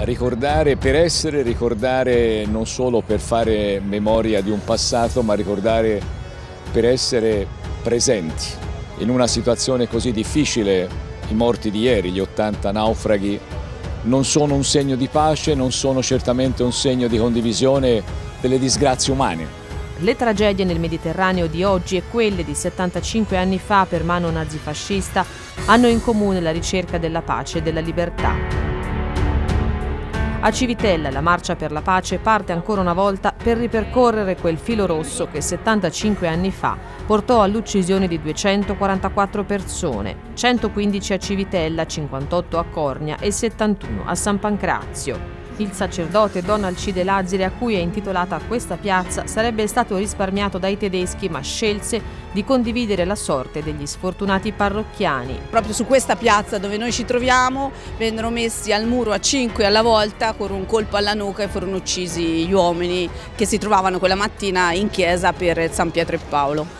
Ricordare per essere, ricordare non solo per fare memoria di un passato, ma ricordare per essere presenti. In una situazione così difficile, i morti di ieri, gli 80 naufraghi, non sono un segno di pace, non sono certamente un segno di condivisione delle disgrazie umane. Le tragedie nel Mediterraneo di oggi e quelle di 75 anni fa per mano nazifascista hanno in comune la ricerca della pace e della libertà. A Civitella la marcia per la pace parte ancora una volta per ripercorrere quel filo rosso che 75 anni fa portò all'uccisione di 244 persone, 115 a Civitella, 58 a Cornia e 71 a San Pancrazio. Il sacerdote Don Alcide Lazzari, a cui è intitolata questa piazza, sarebbe stato risparmiato dai tedeschi, ma scelse di condividere la sorte degli sfortunati parrocchiani. Proprio su questa piazza dove noi ci troviamo vennero messi al muro a 5 alla volta con un colpo alla nuca e furono uccisi gli uomini che si trovavano quella mattina in chiesa per San Pietro e Paolo.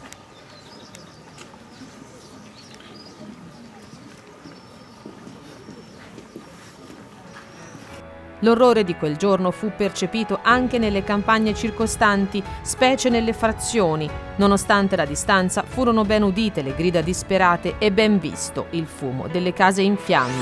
L'orrore di quel giorno fu percepito anche nelle campagne circostanti, specie nelle frazioni. Nonostante la distanza, furono ben udite le grida disperate e ben visto il fumo delle case in fiamme.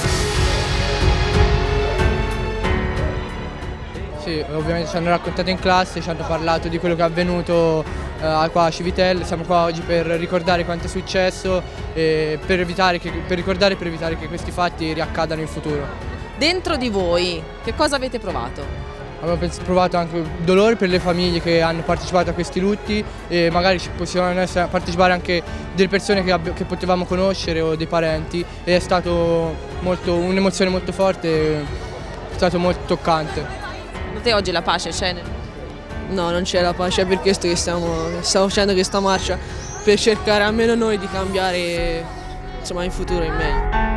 Sì, ovviamente ci hanno raccontato in classe, ci hanno parlato di quello che è avvenuto qua a Civitella. Siamo qua oggi per ricordare quanto è successo e per ricordare e per evitare che questi fatti riaccadano in futuro. Dentro di voi, che cosa avete provato? Abbiamo provato anche dolore per le famiglie che hanno partecipato a questi lutti e magari ci possiamo partecipare anche delle persone che potevamo conoscere o dei parenti, e è stato un'emozione molto forte, è stato molto toccante. Per te oggi la pace c'è? No, non c'è la pace, è per questo che stiamo facendo questa marcia, per cercare almeno noi di cambiare, insomma, in futuro in meglio.